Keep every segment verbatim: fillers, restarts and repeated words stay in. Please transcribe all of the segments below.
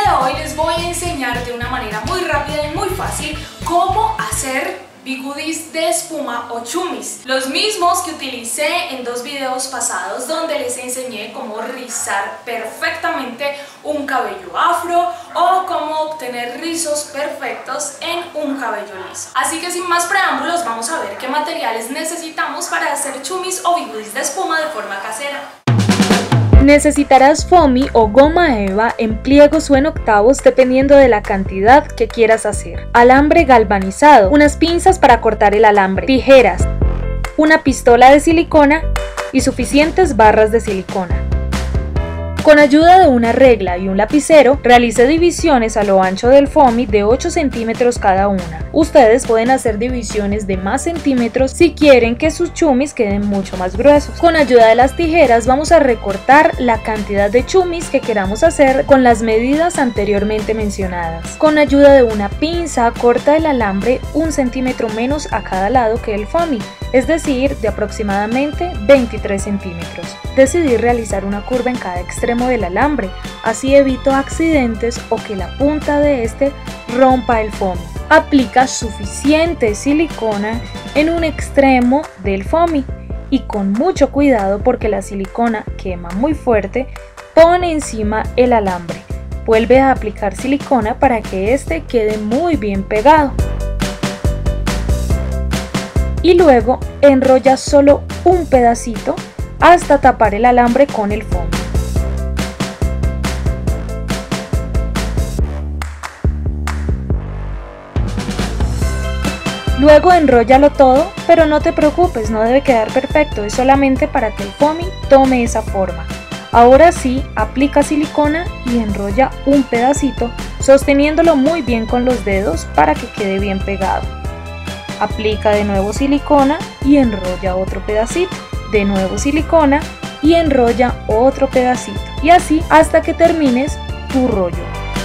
de hoy les voy a enseñar de una manera muy rápida y muy fácil cómo hacer bigudis de espuma o chumis, los mismos que utilicé en dos videos pasados donde les enseñé cómo rizar perfectamente un cabello afro o cómo obtener rizos perfectos en un cabello liso. Así que sin más preámbulos vamos a ver qué materiales necesitamos para hacer chumis o bigudis de espuma de forma casera. Necesitarás foamy o goma eva en pliegos o en octavos dependiendo de la cantidad que quieras hacer, alambre galvanizado, unas pinzas para cortar el alambre, tijeras, una pistola de silicona y suficientes barras de silicona. Con ayuda de una regla y un lapicero, realice divisiones a lo ancho del foamy de ocho centímetros cada una. Ustedes pueden hacer divisiones de más centímetros si quieren que sus chumis queden mucho más gruesos. Con ayuda de las tijeras vamos a recortar la cantidad de chumis que queramos hacer con las medidas anteriormente mencionadas. Con ayuda de una pinza corta el alambre un centímetro menos a cada lado que el foamy, es decir, de aproximadamente veintitrés centímetros. Decidí realizar una curva en cada extremo del alambre, así evito accidentes o que la punta de este rompa el foamy. Aplica suficiente silicona en un extremo del foamy y con mucho cuidado porque la silicona quema muy fuerte, pone encima el alambre. Vuelve a aplicar silicona para que este quede muy bien pegado. Y luego enrolla solo un pedacito hasta tapar el alambre con el foamy. Luego enróllalo todo, pero no te preocupes, no debe quedar perfecto, es solamente para que el foamy tome esa forma. Ahora sí, aplica silicona y enrolla un pedacito, sosteniéndolo muy bien con los dedos para que quede bien pegado. Aplica de nuevo silicona y enrolla otro pedacito, de nuevo silicona y enrolla otro pedacito, y así hasta que termines tu rollo.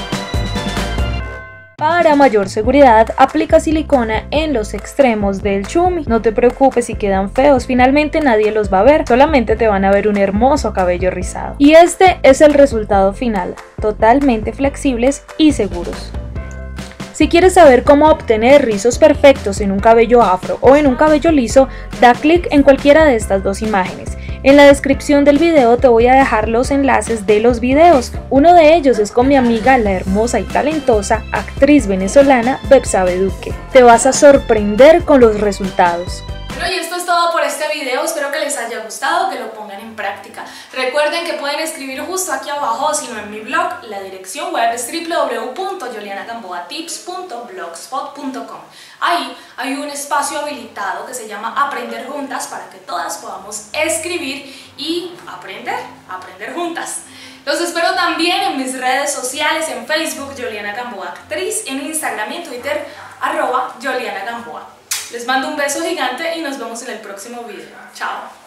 Para mayor seguridad, aplica silicona en los extremos del chumi. No te preocupes si quedan feos, finalmente nadie los va a ver, solamente te van a ver un hermoso cabello rizado. Y este es el resultado final, totalmente flexibles y seguros. Si quieres saber cómo obtener rizos perfectos en un cabello afro o en un cabello liso, da clic en cualquiera de estas dos imágenes. En la descripción del video te voy a dejar los enlaces de los videos. Uno de ellos es con mi amiga, la hermosa y talentosa actriz venezolana Betsabe Duque. Te vas a sorprender con los resultados. Bueno, y esto es todo por este video, espero que les haya gustado, que lo pongan en práctica. Recuerden que pueden escribir justo aquí abajo, si no en mi blog, la dirección web es w w w punto juliana gamboa tips punto blogspot punto com. Ahí hay un espacio habilitado que se llama Aprender Juntas para que todas podamos escribir y aprender, aprender juntas. Los espero también en mis redes sociales, en Facebook, Juliana Gamboa Actriz, en Instagram y en Twitter, arroba Juliana Gamboa. Les mando un beso gigante y nos vemos en el próximo video. Chao.